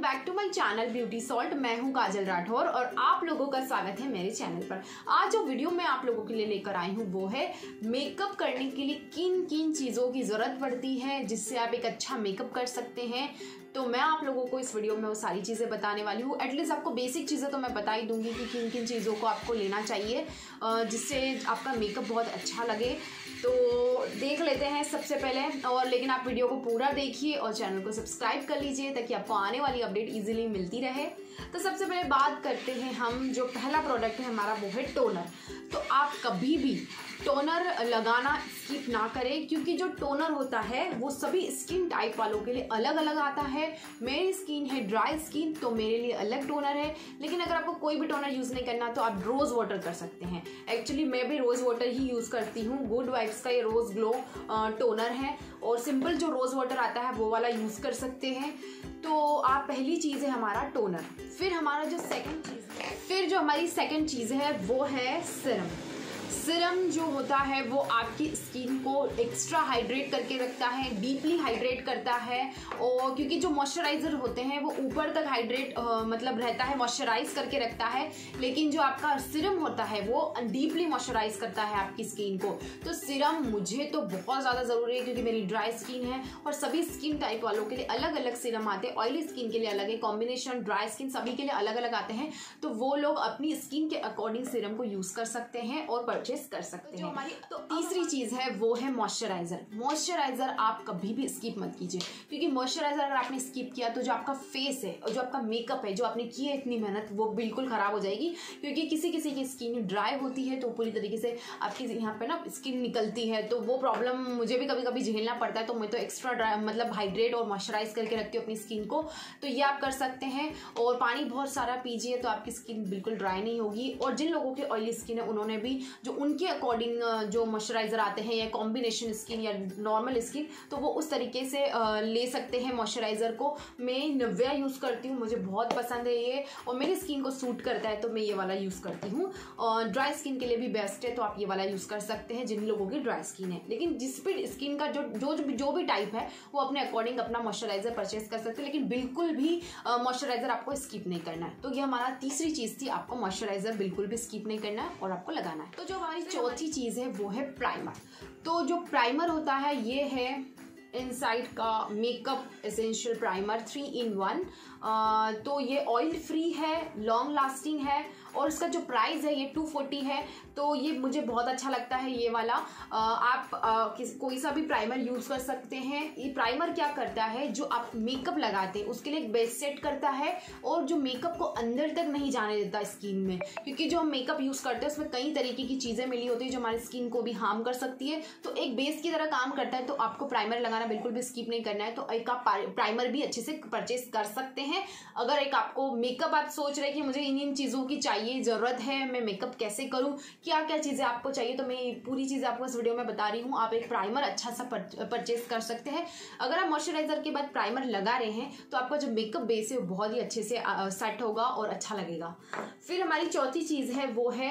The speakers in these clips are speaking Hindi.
Back to my channel beauty salt. मैं हूं काजल राठौर और आप लोगों का स्वागत है मेरे चैनल पर। आज जो वीडियो मैं आप लोगों के लिए लेकर आई हूं वो है मेकअप करने के लिए किन किन चीज़ों की ज़रूरत पड़ती है जिससे आप एक अच्छा मेकअप कर सकते हैं। तो मैं आप लोगों को इस वीडियो में वो सारी चीज़ें बताने वाली हूँ। एटलीस्ट आपको बेसिक चीज़ें तो मैं बता ही दूंगी कि किन किन चीज़ों को आपको लेना चाहिए जिससे आपका मेकअप बहुत अच्छा लगे। तो देख लेते हैं सबसे पहले, और लेकिन आप वीडियो को पूरा देखिए और चैनल को सब्सक्राइब कर लीजिए ताकि आपको आने वाली अपडेट इजीली मिलती रहे। तो सबसे पहले बात करते हैं हम, जो पहला प्रोडक्ट है हमारा वो है टोनर। तो आप कभी भी टोनर लगाना स्किप ना करें, क्योंकि जो टोनर होता है वो सभी स्किन टाइप वालों के लिए अलग अलग आता है। मेरी स्किन है ड्राई स्किन, तो मेरे लिए अलग टोनर है। लेकिन अगर आपको कोई भी टोनर यूज़ नहीं करना तो आप रोज़ वाटर कर सकते हैं। एक्चुअली मैं भी रोज़ वाटर ही यूज़ करती हूँ। गुड वाइब्स का ये रोज़ ग्लो टोनर है, और सिंपल जो रोज़ वाटर आता है वो वाला यूज़ कर सकते हैं। तो आप पहली चीज़ है हमारा टोनर। फिर हमारा जो हमारी सेकंड चीज़ है वो है सीरम। सीरम जो होता है वो आपकी स्किन को एक्स्ट्रा हाइड्रेट करके रखता है, डीपली हाइड्रेट करता है। और क्योंकि जो मॉइस्चराइज़र होते हैं वो ऊपर तक हाइड्रेट मतलब रहता है, मॉइस्चराइज करके रखता है। लेकिन जो आपका सीरम होता है वो डीपली मॉइस्चराइज करता है आपकी स्किन को। तो सीरम मुझे तो बहुत ज़्यादा ज़रूरी है, क्योंकि मेरी ड्राई स्किन है और सभी स्किन टाइप वालों के लिए अलग अलग सीरम आते हैं। ऑयली स्किन के लिए अलग है कॉम्बिनेशन, ड्राई स्किन सभी के लिए अलग अलग आते हैं। तो वो लोग अपनी स्किन के अकॉर्डिंग सीरम को यूज़ कर सकते हैं और परचेज कर सकते हैं। तो तीसरी चीज है वो है मॉइस्चराइजर। मॉइस्चराइजर आप कभी भी स्किप मत कीजिए, क्योंकि मॉइस्चराइजर अगर आपने स्किप किया तो जो आपका फेस है और जो आपका मेकअप है, जो आपने की है इतनी मेहनत, वो बिल्कुल खराब हो जाएगी। क्योंकि किसी किसी की स्किन ड्राई होती है तो पूरी तरीके से आपकी यहाँ पे ना स्किन निकलती है। तो वो प्रॉब्लम मुझे भी कभी कभी झेलना पड़ता है। तो मैं तो एक्स्ट्रा ड्राई मतलब हाइड्रेट और मॉइस्चराइज करके रखती हूँ अपनी स्किन को। तो ये आप कर सकते हैं। और पानी बहुत सारा पीजिए तो आपकी स्किन बिल्कुल ड्राई नहीं होगी। और जिन लोगों की ऑयली स्किन है उन्होंने भी जो उनके अकॉर्डिंग जो मॉइस्चराइजर आते हैं, या कॉम्बिनेशन स्किन या नॉर्मल स्किन, तो वो उस तरीके से ले सकते हैं मॉइस्चराइजर को। मैं निविया यूज़ करती हूँ, मुझे बहुत पसंद है ये और मेरी स्किन को सूट करता है, तो मैं ये वाला यूज़ करती हूँ। और ड्राई स्किन के लिए भी बेस्ट है, तो आप ये वाला यूज़ कर सकते हैं जिन लोगों की ड्राई स्किन है। लेकिन जिस भी स्किन का जो भी टाइप है वो अपने अकॉर्डिंग अपना मॉइस्चराइजर परचेज कर सकते हैं। लेकिन बिल्कुल भी मॉइस्चराइजर आपको स्किप नहीं करना है। तो ये हमारा तीसरी चीज़ थी, आपको मॉइस्चराइजर बिल्कुल भी स्किप नहीं करना है और आपको लगाना है। तो जो हमारी चौथी चीज़ है वो है प्राइमर। तो जो प्राइमर होता है ये है इनसाइड का मेकअप एसेंशियल प्राइमर 3 in 1। तो ये ऑयल फ्री है, लॉन्ग लास्टिंग है और इसका जो प्राइस है ये 240 है। तो ये मुझे बहुत अच्छा लगता है ये वाला। आप कोई सा भी प्राइमर यूज़ कर सकते हैं। ये प्राइमर क्या करता है, जो आप मेकअप लगाते हैं उसके लिए एक बेस सेट करता है और जो मेकअप को अंदर तक नहीं जाने देता स्किन में। क्योंकि जो हम मेकअप यूज़ करते हैं उसमें कई तरीके की चीज़ें मिली होती है जो हमारी स्किन को भी हार्म कर सकती है। तो एक बेस की तरह काम करता है। तो आपको प्राइमर लगाना बिल्कुल भी स्किप नहीं करना है। तो एक आप प्राइमर भी अच्छे से परचेस कर सकते हैं। अगर एक आपको मेकअप आप सोच रहे हैं कि मुझे इन चीज़ों की चाहिए, ज़रूरत है, मैं मेकअप कैसे करूं, क्या क्या चीज़ें आपको चाहिए, तो मैं पूरी चीज़ें आपको इस वीडियो में बता रही हूं। आप एक प्राइमर अच्छा सा परचेस कर सकते हैं। अगर आप मॉइस्चराइजर के बाद प्राइमर लगा रहे हैं तो आपका जो मेकअप बेस है वो बहुत ही अच्छे से सेट होगा और अच्छा लगेगा। फिर हमारी चौथी चीज़ है वो है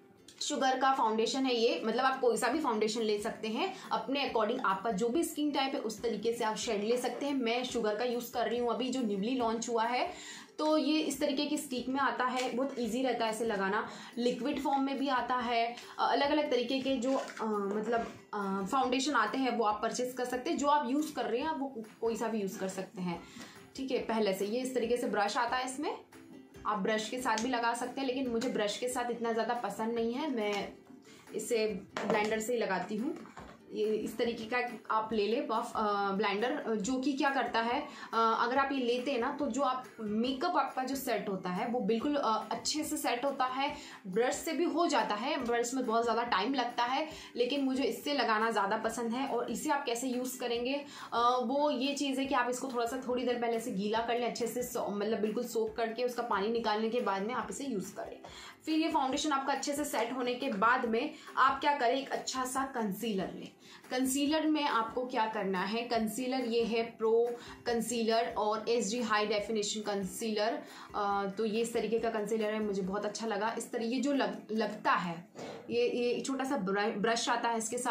शुगर का फाउंडेशन है ये। मतलब आप कोई सा भी फाउंडेशन ले सकते हैं अपने अकॉर्डिंग, आपका जो भी स्किन टाइप है उस तरीके से आप शेड ले सकते हैं। मैं शुगर का यूज़ कर रही हूँ अभी, जो न्यूली लॉन्च हुआ है। तो ये इस तरीके की स्टिक में आता है, बहुत इजी रहता है इसे लगाना। लिक्विड फॉर्म में भी आता है। अलग अलग तरीके के जो मतलब फाउंडेशन आते हैं वो आप परचेस कर सकते हैं। जो आप यूज़ कर रहे हैं वो कोई सा भी यूज़ कर सकते हैं। ठीक है, पहले से ये इस तरीके से ब्रश आता है, इसमें आप ब्रश के साथ भी लगा सकते हैं। लेकिन मुझे ब्रश के साथ इतना ज़्यादा पसंद नहीं है, मैं इसे ब्लेंडर से ही लगाती हूँ। ये इस तरीके का आप ले ले बफ ब्लेंडर, जो कि क्या करता है, अगर आप ये लेते हैं ना तो जो आप मेकअप आपका जो सेट होता है वो बिल्कुल अच्छे से सेट होता है। ब्रश से भी हो जाता है, ब्रश में बहुत ज़्यादा टाइम लगता है, लेकिन मुझे इससे लगाना ज़्यादा पसंद है। और इसे आप कैसे यूज़ करेंगे, वो ये चीज़ है कि आप इसको थोड़ी देर पहले से गीला कर लें अच्छे से, मतलब बिल्कुल सोक करके उसका पानी निकालने के बाद में आप इसे यूज़ करें। फिर ये फाउंडेशन आपका अच्छे से सेट होने के बाद में आप क्या करें, एक अच्छा सा कंसीलर लें। कंसीलर में आपको क्या करना है, कंसीलर ये है प्रो कंसीलर और HD हाई डेफिनेशन कंसीलर। तो ये इस तरीके का कंसीलर है, मुझे बहुत अच्छा लगा। इस तरीके जो लगता है, ये छोटा सा ब्रश आता है इसके साथ,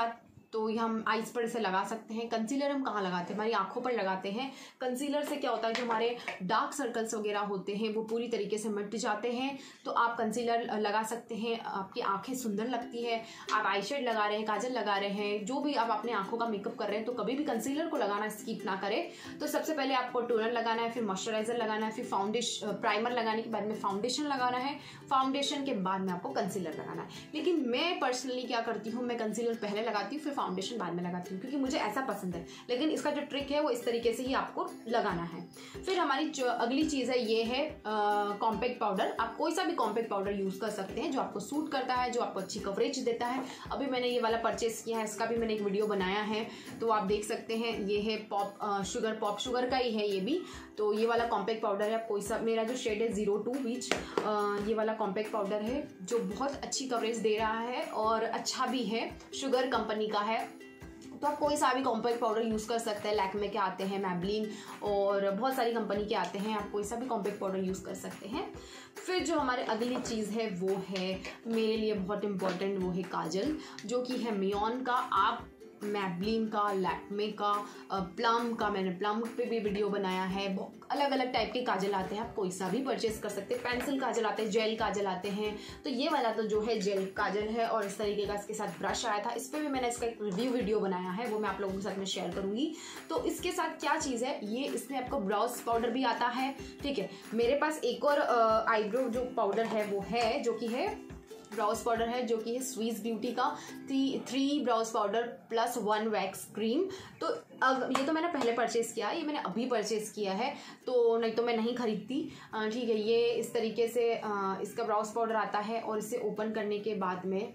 तो ये हम आईज पर इसे लगा सकते हैं। कंसीलर हम कहाँ लगाते हैं? हमारी आंखों पर लगाते हैं। कंसीलर से क्या होता है, जो हमारे डार्क सर्कल्स वगैरह होते हैं वो पूरी तरीके से मिट जाते हैं। तो आप कंसीलर लगा सकते हैं, आपकी आंखें सुंदर लगती है। आप आई शेड लगा रहे हैं, काजल लगा रहे हैं, जो भी आप अपने आंखों का मेकअप कर रहे हैं, तो कभी भी कंसीलर को लगाना स्किप ना करें। तो सबसे पहले आपको टोनर लगाना है, फिर मॉइस्चराइजर लगाना है, फिर फाउंडेशन प्राइमर लगाने के बाद में फाउंडेशन लगाना है, फाउंडेशन के बाद में आपको कंसीलर लगाना है। लेकिन मैं पर्सनली क्या करती हूँ, मैं कंसीलर पहले लगाती हूँ, फिर फाउंडेशन बाद में लगाती हूँ, क्योंकि मुझे ऐसा पसंद है। लेकिन इसका जो ट्रिक है वो इस तरीके से ही आपको लगाना है। फिर हमारी जो अगली चीज़ है ये है कॉम्पैक्ट पाउडर। आप कोई सा भी कॉम्पैक्ट पाउडर यूज़ कर सकते हैं जो आपको सूट करता है, जो आपको अच्छी कवरेज देता है। अभी मैंने ये वाला परचेस किया है, इसका भी मैंने एक वीडियो बनाया है, तो आप देख सकते हैं। ये है पॉप शुगर का ही है ये भी। तो ये वाला कॉम्पैक्ट पाउडर है, आप कोई सा, मेरा जो शेड है 02 बीच, ये वाला कॉम्पैक्ट पाउडर है जो बहुत अच्छी कवरेज दे रहा है और अच्छा भी है, शुगर कंपनी का है। तो आप कोई सा भी कॉम्पैक्ट पाउडर यूज़ कर सकते हैं। लैक्मे के आते हैं, मैबलिन और बहुत सारी कंपनी के आते हैं, आप कोई सा भी कॉम्पैक्ट पाउडर यूज़ कर सकते हैं। फिर जो हमारे अगली चीज़ है वो है मेरे लिए बहुत इंपॉर्टेंट, वो है काजल, जो कि है मियोन का। आप मैबलिन का, लैक्मे का, प्लम का, मैंने प्लम पे भी वीडियो बनाया है। अलग अलग टाइप के काजल आते हैं, आप कोई सा भी परचेस कर सकते हैं। पेंसिल काजल आते हैं, जेल काजल आते हैं। तो ये वाला तो जो है जेल काजल है और इस तरीके का इसके साथ ब्रश आया था। इस पर भी मैंने इसका एक रिव्यू वीडियो बनाया है, वो मैं आप लोगों के साथ में शेयर करूंगी। तो इसके साथ क्या चीज़ है, ये इसमें आपको ब्राउज पाउडर भी आता है, ठीक है। मेरे पास एक और आईब्रो जो पाउडर है वो है, जो कि है ब्राउज पाउडर है, जो कि है स्वीज ब्यूटी का 3 brows powder plus 1 wax cream. तो अब ये तो मैंने पहले परचेस किया, ये मैंने अभी परचेस किया है, तो नहीं तो मैं नहीं खरीदती, ठीक है। ये इस तरीके से इसका ब्राउज पाउडर आता है और इसे ओपन करने के बाद में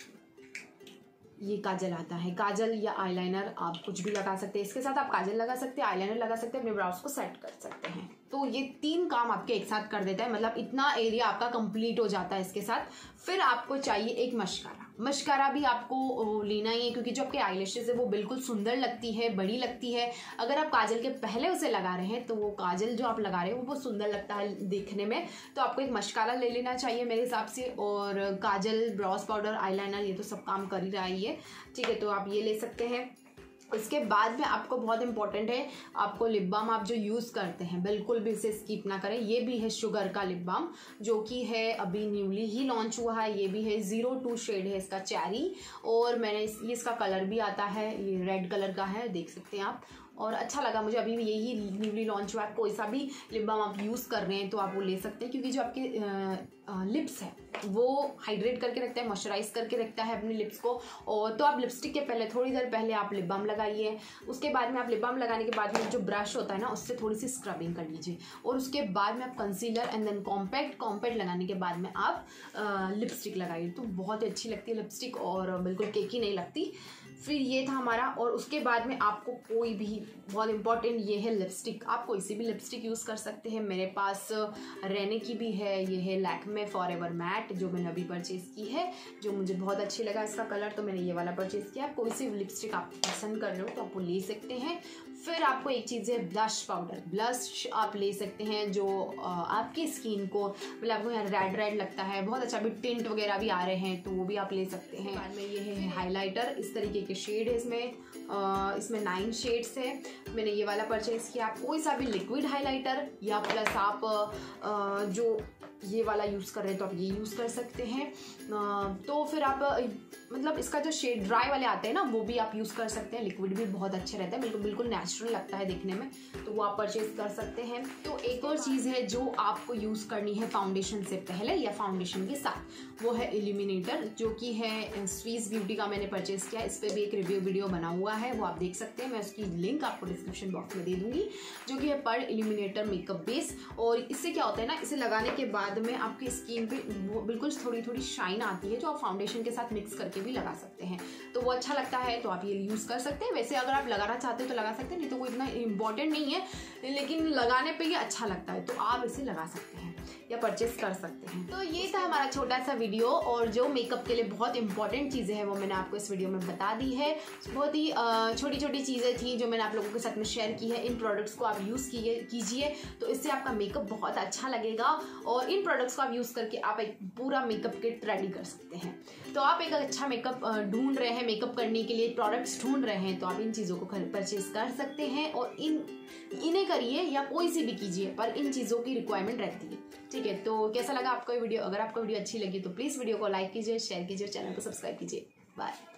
ये काजल आता है। काजल या आईलाइनर आप कुछ भी लगा सकते हैं, इसके साथ आप काजल लगा सकते हैं, आईलाइनर लगा सकते हैं, अपने ब्राउज को सेट कर सकते हैं। तो ये 3 काम आपके एक साथ कर देता है, मतलब इतना एरिया आपका कंप्लीट हो जाता है इसके साथ। फिर आपको चाहिए एक मस्कारा। मस्कारा भी आपको लेना ही है, क्योंकि जो आपके आईलैशेस है वो बिल्कुल सुंदर लगती है, बड़ी लगती है। अगर आप काजल के पहले उसे लगा रहे हैं तो वो काजल जो आप लगा रहे हैं वो बहुत सुंदर लगता है देखने में। तो आपको एक मस्कारा ले लेना चाहिए मेरे हिसाब से। और काजल, ब्राउज पाउडर, आईलाइनर, ये तो सब काम कर ही रहा है ये, ठीक है। तो आप ये ले सकते हैं। इसके बाद में आपको बहुत इंपॉर्टेंट है, आपको लिप बाम आप जो यूज़ करते हैं बिल्कुल भी इसे स्किप ना करें। ये भी है शुगर का लिप बाम, जो कि है अभी न्यूली ही लॉन्च हुआ है। ये भी है 02 शेड है इसका, चेरी। और मैंने इसका कलर भी आता है, ये रेड कलर का है, देख सकते हैं आप। और अच्छा लगा मुझे, अभी भी यही न्यूली लॉन्च हुआ है। कोई सा भी लिप बाम आप यूज़ कर रहे हैं तो आप वो ले सकते हैं, क्योंकि जो आपके लिप्स है वो हाइड्रेट करके रखता है, मॉइस्चराइज करके रखता है अपने लिप्स को। और तो आप लिपस्टिक के पहले, थोड़ी देर पहले आप लिप बाम लगाइए। उसके बाद में आप लिप बाम लगाने के बाद में जो ब्रश होता है ना, उससे थोड़ी सी स्क्रबिंग कर लीजिए। और उसके बाद में आप कंसीलर एंड देन कॉम्पैक्ट लगाने के बाद में आप लिपस्टिक लगाइए, तो बहुत ही अच्छी लगती है लिपस्टिक और बिल्कुल केकी नहीं लगती। फिर ये था हमारा। और उसके बाद में आपको कोई भी, बहुत इंपॉर्टेंट ये है लिपस्टिक, आप कोई सी भी लिपस्टिक यूज़ कर सकते हैं। मेरे पास रेने की भी है, ये है लैक्मे फॉरएवर मैट, जो मैंने अभी परचेज़ की है, जो मुझे बहुत अच्छी लगा इसका कलर, तो मैंने ये वाला परचेज़ किया। कोई सी लिपस्टिक आप पसंद कर रहे हो तो आप वो ले सकते हैं। फिर आपको एक चीज़ है ब्लश पाउडर। ब्लश आप ले सकते हैं जो आपकी स्किन को, मतलब आपको यहाँ रेड लगता है, बहुत अच्छा, अभी टिंट वगैरह भी आ रहे हैं तो वो भी आप ले सकते हैं। बाद में ये है हाइलाइटर, इस तरीके के शेड है इसमें 9 शेड्स है। मैंने ये वाला परचेज़ किया। आप कोई सा भी लिक्विड हाइलाइटर या प्लस आप जो ये वाला यूज़ कर रहे हैं तो आप ये यूज़ कर सकते हैं। तो फिर आप मतलब इसका जो शेड ड्राई वाले आते हैं ना, वो भी आप यूज़ कर सकते हैं। लिक्विड भी बहुत अच्छे रहता है, बिल्कुल नेचुरल लगता है देखने में, तो वो आप परचेज कर सकते हैं। तो एक और चीज़ है जो आपको यूज़ करनी है फाउंडेशन से पहले या फाउंडेशन के साथ, वो है इल्यूमिनेटर, जो कि है स्वीज ब्यूटी का मैंने परचेज़ किया। इस पर भी एक रिव्यू वीडियो बना हुआ है, वो आप देख सकते हैं। मैं उसकी लिंक आपको डिस्क्रिप्शन बॉक्स में दे दूँगी, जो कि है पर इल्यूमिनेटर मेकअप बेस। और इससे क्या होता है ना, इसे लगाने के बाद में आपकी स्किन पे वो बिल्कुल थोड़ी शाइन आती है, जो आप फाउंडेशन के साथ मिक्स करके भी लगा सकते हैं, तो वो अच्छा लगता है। तो आप ये यूज़ कर सकते हैं। वैसे अगर आप लगाना चाहते हैं तो लगा सकते हैं, नहीं तो वो इतना इम्पॉर्टेंट नहीं है, लेकिन लगाने पे ये अच्छा लगता है तो आप इसे लगा सकते हैं। या परचेस कर सकते हैं। तो ये था हमारा छोटा सा वीडियो, और जो मेकअप के लिए बहुत इंपॉर्टेंट चीज़ें हैं वो मैंने आपको इस वीडियो में बता दी है। बहुत ही छोटी छोटी चीज़ें थी जो मैंने आप लोगों के साथ में शेयर की है। इन प्रोडक्ट्स को आप यूज़ कीजिए तो इससे आपका मेकअप बहुत अच्छा लगेगा, और इन प्रोडक्ट्स को आप यूज़ करके आप एक पूरा मेकअप किट रेडी कर सकते हैं। तो आप एक अच्छा मेकअप ढूंढ रहे हैं, मेकअप करने के लिए प्रोडक्ट्स ढूंढ रहे हैं, तो आप इन चीज़ों को परचेज कर सकते हैं और इन्हें करिए या कोई सी भी कीजिए, पर इन चीज़ों की रिक्वायरमेंट रहती है। ठीक है, तो कैसा लगा आपको ये वीडियो? अगर आपको वीडियो अच्छी लगी तो प्लीज़ वीडियो को लाइक कीजिए, शेयर कीजिए, चैनल को सब्सक्राइब कीजिए। बाय।